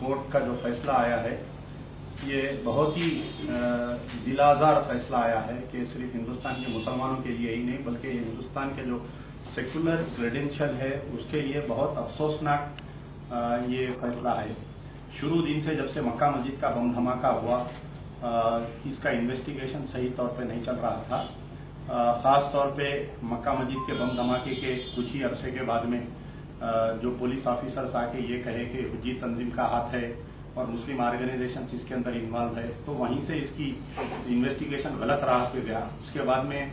Court का जो फैसला आया है ये बहुत ही दिलाजार फैसला आया है कि सिर्फ हिंदुस्तान के मुसलमानों के लिए ही नहीं बल्कि हिंदुस्तान के जो सेकुलर क्रेडेंशियल है उसके लिए बहुत अफसोसनाक ये फैसला है। शुरू दिन से जब से मक्का मस्जिद का बम धमाका हुआ इसका इन्वेस्टिगेशन सही तौर पे नहीं चल रहा था। ख़ास तौर पे मक्का मस्जिद के बम धमाके के कुछ ही अरसे के बाद में जो पुलिस ऑफिसर्स आके ये कहे कि हुज्जी तंजीम का हाथ है और मुस्लिम ऑर्गेनाइजेशन इसके अंदर इन्वॉल्व है, तो वहीं से इसकी इन्वेस्टिगेशन गलत राह पे गया। उसके बाद में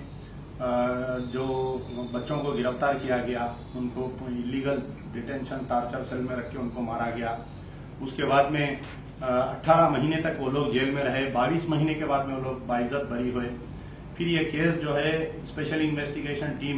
जो बच्चों को गिरफ्तार किया गया उनको इलीगल डिटेंशन टॉर्चर सेल में रख के उनको मारा गया। उसके बाद में 18 महीने तक वो लोग जेल में रहे, 22 महीने के बाद में वो लोग बाइज्जत बरी हुए। फिर ये केस जो है स्पेशल इन्वेस्टिगेशन टीम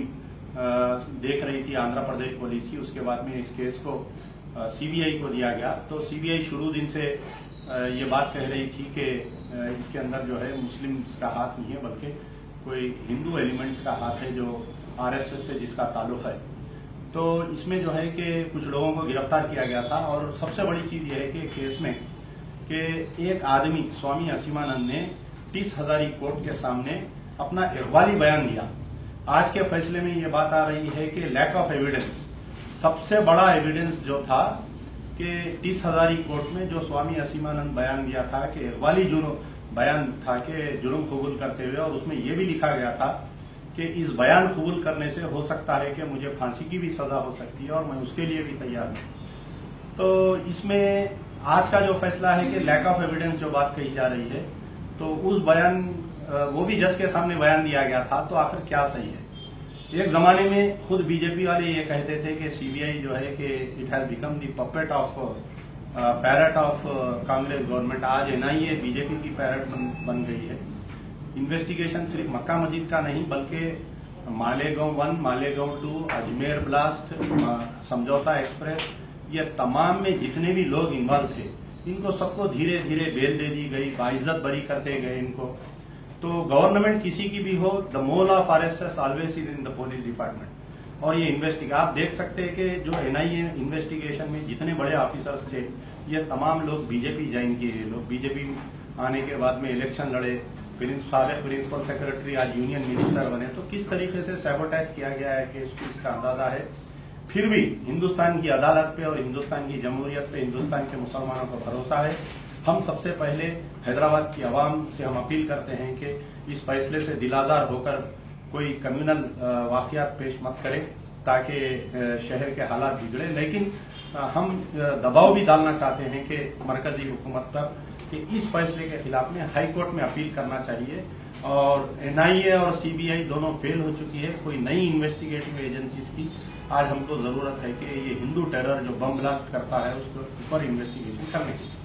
देख रही थी आंध्र प्रदेश पुलिस की। उसके बाद में इस केस को सीबीआई को दिया गया। तो सीबीआई शुरू दिन से ये बात कह रही थी कि इसके अंदर जो है मुस्लिम का हाथ नहीं है बल्कि कोई हिंदू एलिमेंट्स का हाथ है जो आरएसएस से जिसका ताल्लुक है। तो इसमें जो है कि कुछ लोगों को गिरफ्तार किया गया था और सबसे बड़ी चीज ये है कि केस में कि एक आदमी स्वामी असीमानंद ने 30,000 कोर्ट के सामने अपना इकबाली बयान दिया। आज के फैसले में ये बात आ रही है कि लैक ऑफ एविडेंस, सबसे बड़ा एविडेंस जो था कि 30,000 कोर्ट में जो स्वामी असीमानंद बयान दिया था कि इकबाली बयान था कि जुर्म कबूल करते हुए, और उसमें यह भी लिखा गया था कि इस बयान कबूल करने से हो सकता है कि मुझे फांसी की भी सजा हो सकती है और मैं उसके लिए भी तैयार हूं। तो इसमें आज का जो फैसला है कि लैक ऑफ एविडेंस जो बात कही जा रही है, तो उस बयान वो भी जज के सामने बयान दिया गया था, तो आखिर क्या सही है। एक जमाने में खुद बीजेपी वाले ये कहते थे कि सीबीआई जो है कि it has become the puppet of parrot of Congress government. आज एनआईए बीजेपी की पैरट बन गई है। इन्वेस्टिगेशन सिर्फ मक्का मस्जिद का नहीं बल्कि मालेगांव 1, मालेगांव 2, अजमेर ब्लास्ट, समझौता एक्सप्रेस, ये तमाम में जितने भी लोग इन्वॉल्व थे इनको सबको धीरे धीरे बेल दे दी गई, बाइज्जत बरी करते गए इनको। तो गवर्नमेंट किसी की भी हो, the mole of RSS always is in the police department. और ये इन्वेस्टिगेशन आप देख सकते हैं कि जो एनआईए इन्वेस्टिगेशन में जितने बड़े ऑफिसर्स थे ये तमाम लोग बीजेपी ज्वाइन किए लोग। बीजेपी आने के बाद में इलेक्शन लड़े, साबिक प्रिंसिपल सेक्रेटरी आज यूनियन मिनिस्टर बने। तो किस तरीके से सैबोटेज किया गया है कि इसका अंदाजा है। फिर भी हिंदुस्तान की अदालत पे और हिंदुस्तान की जमहूरियत पे हिंदुस्तान के मुसलमानों को भरोसा है। हम सबसे पहले हैदराबाद की आवाम से हम अपील करते हैं कि इस फैसले से दिलादार होकर कोई कम्युनल वाक़ियात पेश मत करें ताकि शहर के हालात बिगड़े। लेकिन हम दबाव भी डालना चाहते हैं कि मरकजी हुकूमत पर कि इस फैसले के खिलाफ में हाई कोर्ट में अपील करना चाहिए। और एनआईए और सीबीआई दोनों फेल हो चुकी है, कोई नई इन्वेस्टिगेटिव एजेंसीज की आज हमको जरूरत है कि ये हिंदू टेरर जो बम ब्लास्ट करता है उसके ऊपर इन्वेस्टिगेशन करने की।